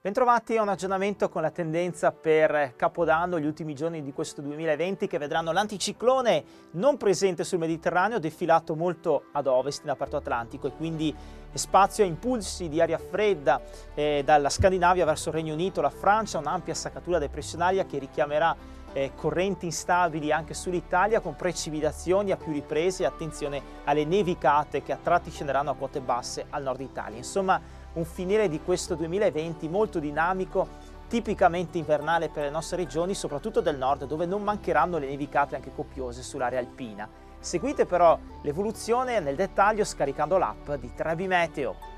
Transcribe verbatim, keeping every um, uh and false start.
Bentrovati a un aggiornamento con la tendenza per Capodanno, gli ultimi giorni di questo duemilaventi che vedranno l'anticiclone non presente sul Mediterraneo, defilato molto ad ovest in aperto Atlantico, e quindi spazio a impulsi di aria fredda eh, dalla Scandinavia verso il Regno Unito, la Francia, un'ampia saccatura depressionaria che richiamerà eh, correnti instabili anche sull'Italia, con precipitazioni a più riprese e attenzione alle nevicate che a tratti scenderanno a quote basse al nord Italia. Insomma, un finire di questo duemilaventi molto dinamico, tipicamente invernale per le nostre regioni, soprattutto del nord, dove non mancheranno le nevicate anche copiose sull'area alpina. Seguite però l'evoluzione nel dettaglio scaricando l'app di tre B Meteo.